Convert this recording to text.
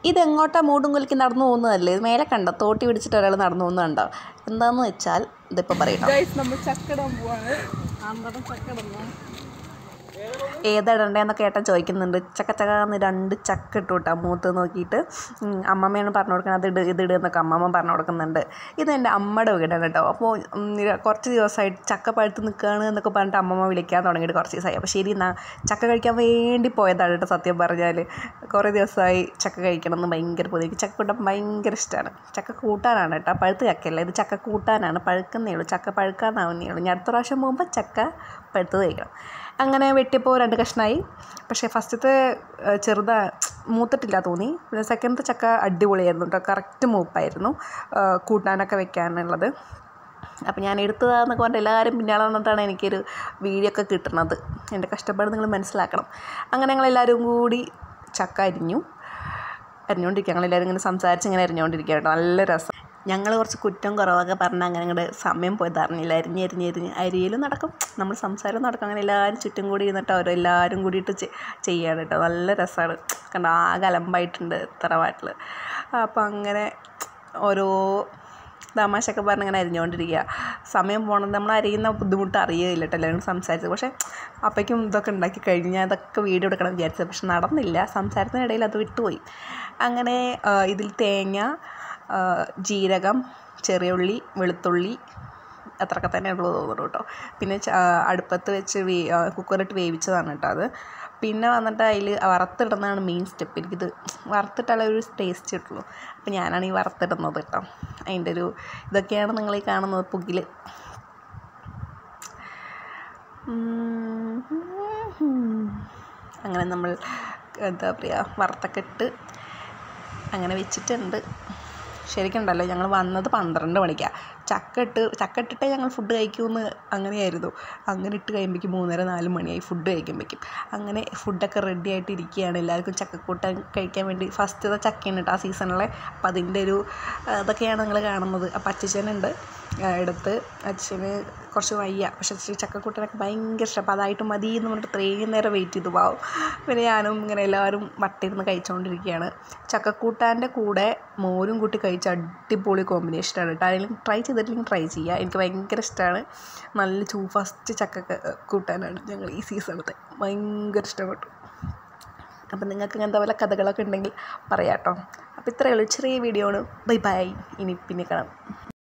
ഇതെങ്ങോട്ടാ മൂടും കുലുക്കി നടന്നു പോകുന്നതല്ലേ? ഇത് മേലെ കണ്ടോ, തോട്ടി പിടിച്ചിട്ട് ഒരാൾ നടന്നു പോകുന്നത് കണ്ടോ? എന്താണെന്ന് വെച്ചാൽ ഇതിപ്പോൾ പറയട്ടോ, നമ്മൾ ചക്കടാൻ പോവാണ്. ചക്കടന്നു ഏതിടണ്ടേന്നൊക്കെ ഏട്ടൻ ചോദിക്കുന്നുണ്ട്. ചക്കച്ചക്കാന്ന് 2 ചക്ക ഇട്ടു കേട്ടോ, മൂത്ത് നോക്കിയിട്ട്. അമ്മമ്മയാണ് പറഞ്ഞു കൊടുക്കുന്നത്, ഇതിട് എന്നൊക്കെ അമ്മമ്മ പറഞ്ഞു കൊടുക്കുന്നുണ്ട്. ഇത് എൻ്റെ അമ്മയുടെ വീടാണ് കേട്ടോ. അപ്പോൾ കുറച്ച് ദിവസമായിട്ട് ചക്ക പഴുത്ത് നിൽക്കുകയാണ് എന്നൊക്കെ പറഞ്ഞിട്ട് അമ്മമ്മ വിളിക്കാൻ തുടങ്ങിയിട്ട് കുറച്ച് ദിവസമായി. അപ്പോൾ ശരി എന്നാൽ ചക്ക കഴിക്കാൻ വേണ്ടി പോയതാണ് കേട്ടോ. സത്യം പറഞ്ഞാൽ കുറേ ദിവസമായി ചക്ക കഴിക്കണം എന്ന് ഭയങ്കര പൊതുവെ. ചക്ക കൂട്ടാൻ ഭയങ്കര ഇഷ്ടമാണ്. ചക്ക കൂട്ടാനാണ് കേട്ടോ, പഴുത്ത് ചക്കയല്ല, ഇത് ചക്ക കൂട്ടാനാണ്. പഴുക്കുന്നേ ഉള്ളൂ, ചക്ക പഴുക്കാനാവുന്നേ ഉള്ളൂ. ഞാൻ അടുത്ത പ്രാവശ്യം പോകുമ്പോൾ ചക്ക പഴുത്തത് കഴിക്കണം. അങ്ങനെ വെട്ടിയപ്പോൾ 2 കഷ്ണമായി. പക്ഷേ ഫസ്റ്റത്തെ മൂത്തിട്ടില്ല തോന്നി. പിന്നെ സെക്കൻഡത്തെ ചക്ക അടിപൊളിയായിരുന്നു കേട്ടോ, കറക്റ്റ് മൂപ്പായിരുന്നു കൂട്ടാനൊക്കെ വെക്കാനുള്ളത്. അപ്പോൾ ഞാൻ എടുത്തതാണെന്നൊക്കെ പറഞ്ഞിട്ട് എല്ലാവരും പിന്നാലെ വന്നിട്ടാണ് എനിക്കൊരു വീഡിയോ ഒക്കെ കിട്ടുന്നത്. എൻ്റെ കഷ്ടപ്പാട് നിങ്ങൾ മനസ്സിലാക്കണം. അങ്ങനെ ഞങ്ങളെല്ലാവരും കൂടി ചക്ക അരിഞ്ഞുകൊണ്ടിരിക്കുക. ഞങ്ങളെല്ലാവരും ഇങ്ങനെ സംസാരിച്ച് ഇങ്ങനെ അരിഞ്ഞുകൊണ്ടിരിക്കുക കേട്ടോ. നല്ല രസം. ഞങ്ങൾ കുറച്ച് കുറ്റം കുറവൊക്കെ പറഞ്ഞാൽ അങ്ങനെ അങ്ങോട്ട് സമയം പോയത് അറിഞ്ഞില്ല. അരിഞ്ഞ് അരിയലും നടക്കും, നമ്മൾ സംസാരം നടക്കും. അങ്ങനെ എല്ലാവരും ചുറ്റും കൂടി ഇരുന്നിട്ട് എല്ലാവരും കൂടിയിട്ട് ചെയ്യാണ് കേട്ടോ. നല്ല രസമാണ്. കണ്ടോ, ആകെ അലമ്പായിട്ടുണ്ട് തറവാട്ടിൽ. അപ്പോൾ അങ്ങനെ ഓരോ തമാശയൊക്കെ പറഞ്ഞ് ഇങ്ങനെ അരിഞ്ഞുകൊണ്ടിരിക്കുക. സമയം പോകണത് നമ്മൾ അരിയുന്ന ബുദ്ധിമുട്ട് അറിയില്ല കേട്ടോ. എല്ലാവരും സംസാരിച്ചത്. പക്ഷേ അപ്പോഴേക്കും ഇതൊക്കെ ഉണ്ടാക്കി കഴിഞ്ഞ് ഞാൻ ഇതൊക്കെ വീഡിയോ എടുക്കണം വിചാരിച്ചത്. പക്ഷെ നടന്നില്ല, സംസാരത്തിനിടയിൽ അത് വിട്ടുപോയി. അങ്ങനെ ഇതിൽ തേങ്ങ, ജീരകം, ചെറിയ ഉള്ളി, വെളുത്തുള്ളി അത്രയൊക്കെ തന്നെ ഉള്ളൂ തോന്നുന്നു കേട്ടോ. പിന്നെ അടുപ്പത്ത് വെച്ച് കുക്കറിട്ട് വേവിച്ചതാണ് കേട്ടോ അത്. പിന്നെ വന്നിട്ട് അതിൽ വറുത്തിടുന്നതാണ് മെയിൻ സ്റ്റെപ്പ്. എനിക്കിത് വറുത്തിട്ടാലേ ഒരു ടേസ്റ്റ് കിട്ടുള്ളൂ. അപ്പോൾ ഞാനാണ് ഈ വറുത്തിടുന്നത് കേട്ടോ. അതിൻ്റെ ഒരു ഇതൊക്കെയാണ് നിങ്ങളീ കാണുന്നത് പുകിൽ. അങ്ങനെ നമ്മൾ എന്താ പറയുക, വറുത്തൊക്കെ ഇട്ട് അങ്ങനെ വെച്ചിട്ടുണ്ട്. ശരിക്കുണ്ടല്ലോ, ഞങ്ങൾ വന്നത് 12 മണിക്കാണ്. ചക്ക ഇട്ടിട്ടേ ഞങ്ങൾ ഫുഡ് കഴിക്കുമെന്ന് അങ്ങനെയായിരുന്നു. അങ്ങനെ ഇട്ട് കഴിയുമ്പോഴേക്കും 3:30-4 മണിയായി ഫുഡ് കഴിക്കുമ്പോഴേക്കും. അങ്ങനെ ഫുഡൊക്കെ റെഡി ആയിട്ട് ഇരിക്കുകയാണ്. എല്ലാവർക്കും ചക്കക്കൂട്ടാൻ കഴിക്കാൻ വേണ്ടി ഫസ്റ്റത്തെ ചക്കയാണ് കേട്ടോ ആ സീസണിലെ. അപ്പോൾ അതിൻ്റെ ഒരു ഇതൊക്കെയാണ് നിങ്ങൾ കാണുന്നത്. അപ്പോൾ അച്ഛനുണ്ട് എടുത്ത്. അച്ഛന് കുറച്ച് വയ്യ, പക്ഷെ ചക്കക്കൂട്ടാനൊക്കെ ഭയങ്കര ഇഷ്ടം. അപ്പോൾ അതായിട്ട് മതി എന്ന് പറഞ്ഞിട്ട് ഇത്രയും നേരം വെയിറ്റ് ചെയ്തു പോവും. പിന്നെ ഞാനും ഇങ്ങനെ എല്ലാവരും വട്ടിരുന്ന് കഴിച്ചുകൊണ്ടിരിക്കുകയാണ്. ചക്കക്കൂട്ടാൻ്റെ കൂടെ മോരും കൂട്ടി കഴിച്ച അടിപൊളി കോമ്പിനേഷനാണ് കേട്ടോ. ആരെങ്കിലും ട്രൈ ചെയ്തിട്ടില്ലെങ്കിൽ ട്രൈ ചെയ്യുക. എനിക്ക് ഭയങ്കര ഇഷ്ടമാണ്. നല്ല ഫസ്റ്റ് ചക്ക കൂട്ടാനാണ് ഞങ്ങൾ ഈ സീസണത്തെ. ഭയങ്കര ഇഷ്ടപ്പെട്ടു. അപ്പം നിങ്ങൾക്ക് ഇങ്ങനത്തെ വല്ല കഥകളൊക്കെ ഉണ്ടെങ്കിൽ പറയാം കേട്ടോ. അപ്പോൾ ഇത്രയേ ഉള്ളൂ, ചെറിയ വീഡിയോ ആണ്. Bye bye. ഇനി പിന്നെ കാണാം.